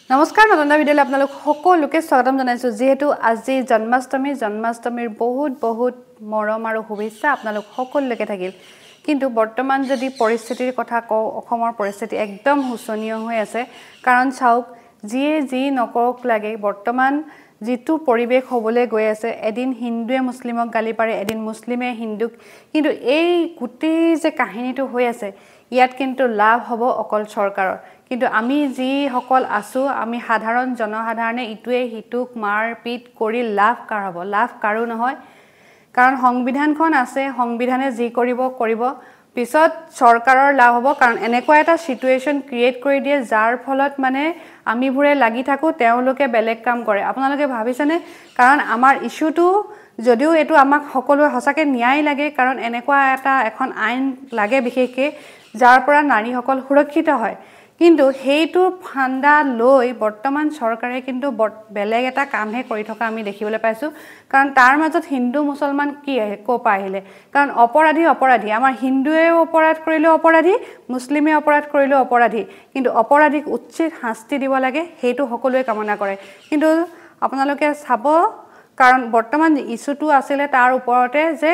নমস্কাৰ নতুন ভিডিঅ'লৈ আপোনালোক সকলোকে স্বাগতম জনাইছো যেহেতু আজি জন্মাষ্টমীৰ বহুত মৰম আৰু শুভেচ্ছা আপোনালোক সকলোকে থাকিল কিন্তু বৰ্তমান যদি পৰিস্থিতিৰ কথা কও অসমৰ পৰিস্থিতি একদম হুচনীয় হৈ আছে কাৰণ চাওক যি নকক লাগে বৰ্তমান যেটো পৰিবেশ হ'বলৈ গৈ আছে এদিন হিন্দুৱে মুছলিমক গালি পাৰে এদিন মুছলিমে হিন্দুক কিন্তু এই গুটি যে কাহিনীটো হৈ আছে ইয়াত কিন্তু লাভ হ'ব অকল চৰকাৰৰ কিন্তু আমি যি সকল আছো আমি সাধাৰণ জনসাধাৰণে ইটোৱে হিতুক মাৰপিট কৰি লাভ কাৰ হ'ব লাভ কাৰো নহয় কাৰণ সংবিধানখন আছে সংবিধানে যি কৰিব পিছত চৰকাৰৰ লাভ হ'ব কাৰণ এনেকুৱা এটা সিচুৱেচন ক্ৰিয়েট কৰি দিয়ে যাৰ ফলত মানে আমি ভুৰে লাগি থাকো তেওঁলোকে বেলেগ কাম কৰে আপোনালোকে ভাবিছেনে কাৰণ আমাৰ ইস্যুটো যদিও এটো আমাক সকলো হসাকে ন্যায় লাগে কাৰণ এনেকুৱা এটা এখন আইন লাগে বিশেষকৈ যাৰ পৰা নাৰীসকল সুৰক্ষিত হয় কিন্তু হেইটো ফান্দা লৈ বৰ্তমান চৰকাৰে কিন্তু বেলেগ এটা কামহে কৰি থকা আমি দেখিবলৈ পাইছো কাৰণ তাৰ মাজত হিন্দু মুছলমান কি কোপা আহিলে কাৰণ অপৰাধী আমাৰ হিন্দুৱে অপৰাধ কৰিলে অপৰাধী মুছলিমে অপৰাধ কৰিলে অপৰাধী কিন্তু অপৰাধীক উচিত শাস্তি দিব লাগে হেইটো সকলোৱে কামনা কৰে কিন্তু আপোনালোকে চাব কাৰণ বৰ্তমান ইস্যুটো আছিল তাৰ ওপৰতে যে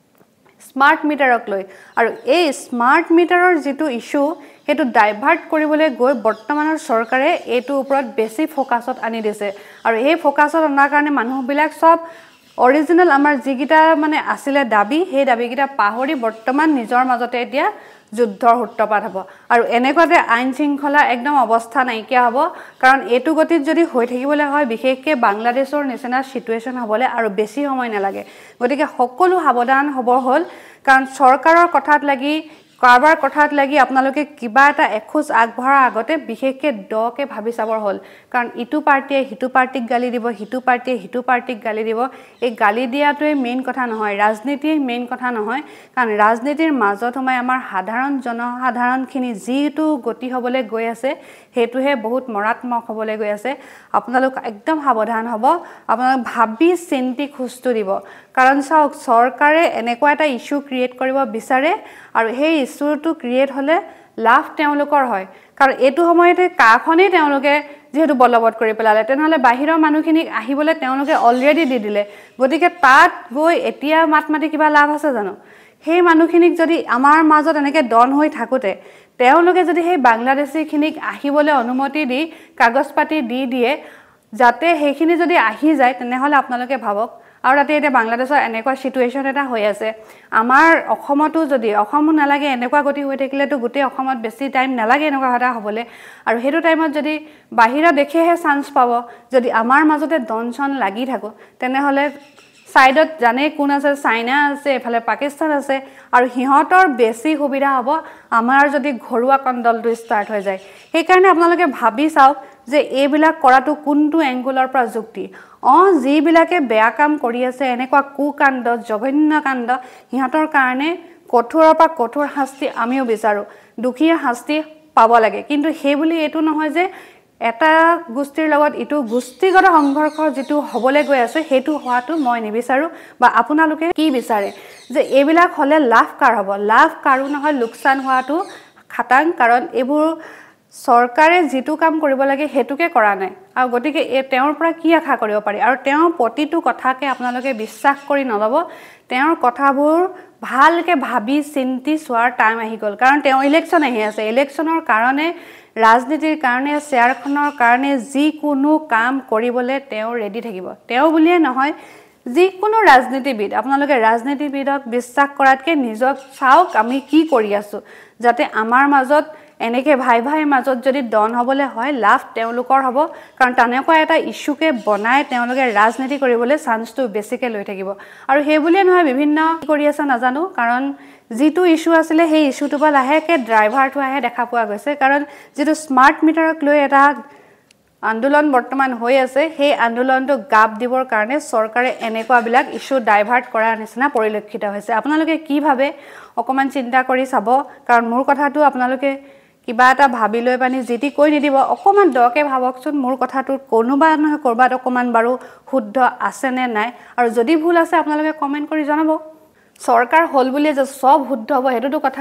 স্মাৰ্ট মিটাৰক লৈ আৰু এই স্মাৰ্ট মিটাৰৰ যেটো ইস্যু হেতু ডাইভাৰ্ট কৰিবলৈ গৈ বৰ্তমানৰ চৰকাৰে এটো ওপৰত বেছি ফোকাসত আনি দিছে আৰু এই ফোকাসত অনাৰ কাৰণে মানুহবিলাক সব অৰিজিনাল আমাৰ যিগিটা মানে আছিল দাবী হে দাবীগিটা পাহৰি বৰ্তমান নিজৰ মাজতে এতিয়া যুদ্ধৰ সূত্ৰপাত হ'ব আৰু এনেকুৱাতে আইন শৃংখলা একদম অৱস্থা নাইকিয়া হ'ব কাৰণ এটো গতিত যদি হৈ থাকিবলৈ হয় বিশেষকৈ বাংলাদেশৰ নিচিনা সিচুৱেচন হ'বলৈ আৰু বেছি সময় নালাগে গতিকে সকলো সাৱধান হ'ব হ'ল কাৰণ চৰকাৰৰ কথাত লাগি কাৰবাৰ কথাত লাগি আপোনালোকে কিবা এটা এখোজ আগবঢ়াৰ আগতে বিশেষকৈ ডকে ভাবি চাবৰ হ'ল কাৰণ ইটো পাৰ্টিয়ে হিটো পাৰ্টিক গালি দিব হিটো পাৰ্টিয়ে হিটো পাৰ্টিক গালি দিব এই গালি দিয়াটোৱে মেইন কথা নহয় ৰাজনীতি মেইন কথা নহয় কাৰণ ৰাজনীতিৰ মাজত সোমাই আমাৰ সাধাৰণ জনসাধাৰণখিনি যিটো গতি হ'বলৈ গৈ আছে হেতুহে বহুত মৰাত্মক হ'বলৈ গৈ আছে আপোনালোক একদম সাৱধান হ'ব আপোনালোক ভাবি চিন্তি খুস্තු দিব কাৰণ চাওক চৰকাৰে এনেকুৱা এটা ইস্যু ক্ৰিয়েট কৰিব বিচাৰে আৰু সেই ইস্যুটো ক্ৰিয়েট হলে লাভ তেওঁলোকৰ হয় কাৰণ এটো সময়তে কাখনেই তেওঁলোকে যেহেতু বলবৎ কৰি পেলালে তেনেহলে বাহিৰৰ মানুহখিনিক আহিবলৈ তেওঁলোকে অলৰেডি দি দিলে গতিকে তাত গৈ এতিয়া মাতমাতি কিবা লাভ আছে জানো সেই মানুহখিনিক যদি আমাৰ মাজত এনেকে ডন হৈ থাকোতে তেওঁলোকে যদি সেই বাংলাদেশীখিনিক আহিবলৈ অনুমতি দি কাগজ পাতি দি দিয়ে যাতে সেইখিনি যদি আহি যায় তেনেহলে আপোনালোকে ভাবক আৰু ৰাতি এটা বাংলাদেশৰ এনেকুৱা সিচুৱেচন এটা হৈ আছে আমাৰ অসমতো যদি অসমো নালাগে এনেকুৱা গতি হৈ থাকিলেতো গোটেই অসমত বেছি টাইম নালাগে এনেকুৱা হতা হ'বলে আৰু হেতু টাইমত যদি বাহিৰা দেখেহে চান্স পাব যদি আমাৰ মাজতে দনচন লাগি থাকো তেনেহলে সাইডত জানে কোন আছে চাইনা আছে এফালে পাকিস্তান আছে আৰু হিহঁতৰ বেছি সুবিধা হ'ব আমাৰ যদি ঘৰুৱা কণ্ডলটো ষ্টাৰ্ট হৈ যায় সেই কাৰণে আপোনালোকে ভাবি চাওক যে এইবিলাক কৰাটো কোনটো এংগুলৰ পৰা যুক্তি যিবিলাকে বেয়া কাম কৰি আছে এনেকুৱা কুকাণ্ড জঘন্য কাণ্ড হিহঁতৰ কাৰণে কঠোৰৰ পৰা কঠোৰ শাস্তি আমিও বিচাৰো দুখীয়া শাস্তি পাব লাগে কিন্তু সেই বুলি এটো নহয় যে এটা গোষ্ঠীৰ লগত ইটো গোষ্ঠীগত সংঘৰ্ষ যেটো হ'বলৈ গৈ আছে হেতু হোৱাটো মই নিবিচাৰো বা আপোনালোকে কি বিচাৰে যে এইবিলাক হলে লাভ কাৰ হ'ব লাভ কাৰো নহয় লোকসান হোৱাটো খাটাং কাৰণ এইবোৰ চৰকাৰে যেটো কাম কৰিব লাগে হেতুকে কৰা নাই আৰু গতিকে তেওঁৰ পৰা কি আশা কৰিব পাৰি আৰু তেওঁৰ প্ৰতিটো কথাকে আপোনালোকে বিশ্বাস কৰি নলব তেওঁৰ কথাবোৰ ভালকে ভাবি চিন্তি চোৱাৰ টাইম আহি গল কাৰণ তেওঁ ইলেকশন আহি আছে ইলেকশনৰ কাৰণে ৰাজনীতিৰ কাৰণে শেয়াৰখনৰ কাৰণে যি কোনো কাম কৰিবলৈ তেওঁ ৰেডি থাকিব তেওঁ বুলিয়ে নহয় যি কোনো ৰাজনীতিবিদ আপোনালোকে ৰাজনীতিবিদক বিশ্বাস কৰাতকে নিজক চাওক আমি কি কৰি আছো যাতে আমাৰ মাজত এনেকে ভাই মাজত যদি ডন হ'বলৈ হয় লাভ তেওঁলোকৰ হ'ব কাৰণ তেনেকুৱা এটা ইস্যুকে বনাই তেওঁলোকে ৰাজনীতি কৰিবলৈ চান্সটো বেছিকে লৈ থাকিব আৰু সেই বুলিয়ে নহয় বিভিন্ন কৰি আছে নাজানো কাৰণ যেটো ইস্যু আছিল সেই ইস্যুটো বা লাহেকে ড্ৰাইভাৰটো আহে দেখা পোৱা গৈছে কাৰণ যেটো স্মাৰ্ট মিটাৰক লৈ এটা আন্দোলন বৰ্তমান হৈ আছে সেই আন্দোলনটো গাপ দিবৰ কাৰণে চৰকাৰে এনেকুৱা বিলাক ইস্যু ডাইভাৰ্ট কৰাৰ নিচিনা পৰিলক্ষিত হৈছে আপোনালোকে কি ভাবে অকমান চিন্তা কৰি চাব কাৰণ মোৰ কথাটো আপোনালোকে কিবা এটা ভাবি লৈ পানি যেটি কৈ নিদিব অকমান দকে ভাবকচোন মোৰ কথাটো কোনোবা নহয় কৰবাত অকমান বাৰু শুদ্ধ আছে নে নাই আৰু যদি ভুল আছে আপোনালোকে কমেন্ট কৰি জনাব চৰকাৰ হল বুলি যে সব শুদ্ধ হ'ব হেতুটো কথা নাই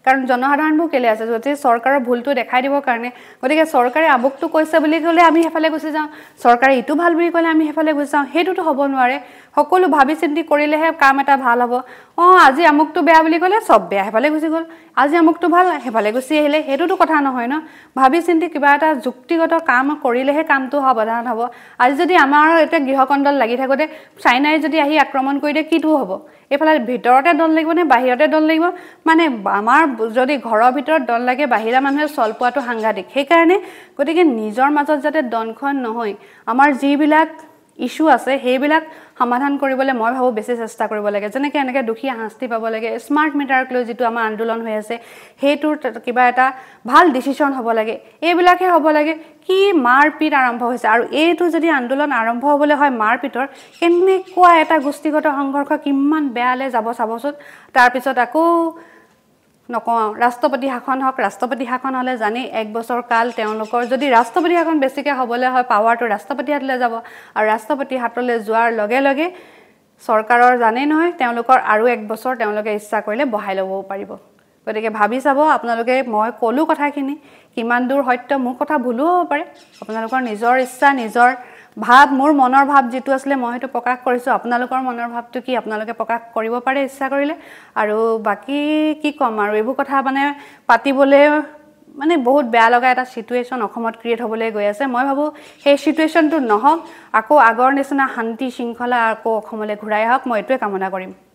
কাৰণ জনসাধাৰণবোৰ কেলে আছে যদি চৰকাৰৰ ভুলটো দেখাই দিবৰ কাৰণে গতিকে চৰকাৰে আমুকটো কৈছে বুলি ক'লে আমি হেফালে গুচি যাওঁ চৰকাৰে ইটো ভাল বুলি ক'লে আমি হেফালে গুচি যাওঁ হেতুটো হ'ব নোৱাৰে সকলো ভাবি চিন্তি কৰিলেহে কাম এটা ভাল হ'ব আজি আমুকটো বেয়া বুলি ক'লে সব বেয়া হেফালে গুচি গ'ল আজি আমুকটো ভাল হেফালে গুচি আহিলে হেতুটো কথা নহয় ন ভাবি চিন্তি কিবা এটা যুক্তিগত কাম কৰিলেহে কামটো সমাধান হ'ব আজি যদি আমাৰ এটা গৃহকণ্ডল লাগি থাকোতে চাইনাই যদি আহি আক্ৰমণ কৰি দিয়ে কিটো হ'ব এফালে ভিতৰতে দল লাগিব নে বাহিৰতে দল লাগিব মানে আমাৰ যদি ঘৰৰ ভিতৰত দল লাগে বাহিৰা মানুহে চল পোৱাটো সাংঘাতিক সেই কাৰণে গতিকে নিজৰ মাজত যাতে দনখন নহয় আমাৰ যিবিলাক ইস্যু আছে সেইবিলাক সমাধান কৰিবলৈ মই ভাবো বেছি চেষ্টা কৰিব লাগে যেনেকৈ এনেকৈ দুখীয়া শাস্তি পাব লাগে স্মাৰ্ট মিটাৰক লৈ যিটো আমাৰ আন্দোলন হৈ আছে সেইটোৰ কিবা এটা ভাল ডিসিশন হ'ব লাগে এইবিলাকে হ'ব লাগে কি মাৰপিট আৰম্ভ হৈছে আৰু এইটো যদি আন্দোলন আৰম্ভ হ'বলৈ হয় মাৰপিটৰ কেনেকুৱা এটা গোষ্ঠীগত সংঘৰ্ষ কিমান বেয়ালে যাব চাবচোন তাৰ পিছত আকৌ নকওঁ ৰাষ্ট্ৰপতি শাসন হওক ৰাষ্ট্ৰপতি শাসন হ'লে জানি এক বছৰ কাল তেওঁলোকৰ যদি ৰাষ্ট্ৰপতি শাসন বেছিকৈ হ'বলৈ হয় পাৱাৰটো ৰাষ্ট্ৰপতি হাতলৈ যাব আৰু ৰাষ্ট্ৰপতি হাতলৈ যোৱাৰ লগে লগে চৰকাৰৰ জানে নহয় তেওঁলোকৰ আৰু এক বছৰ তেওঁলোকে ইচ্ছা কৰিলে বহাই ল'বও পাৰিব গতিকে ভাবি চাব আপোনালোকে মই ক'লো কথাখিনি কিমান দূৰ সত্য মোৰ কথা ভুলো হ'ব পাৰে আপোনালোকৰ নিজৰ ইচ্ছা নিজৰ ভাব মোৰ মনৰ ভাব যেটো আসলে মই হেতু প্ৰকাশ কৰিছো আপোনালোকৰ মনৰ ভাবটো কি আপোনালোকে প্ৰকাশ কৰিব পাৰে ইচ্ছা কৰিলে আৰু বাকি কি কম আৰু এইবোৰ কথা মানে পাতিবলে মানে বহুত বেয়া লগা এটা সিচুৱেশন অসমত ক্ৰিয়েট হ'বলৈ গৈ আছে মই ভাবো সেই সিচুৱেশনটো নহওক আকৌ আগৰ নিচিনা শান্তি শৃংখলা আকৌ অসমলৈ ঘূৰাই আহক মই এটোৱে কামনা কৰিম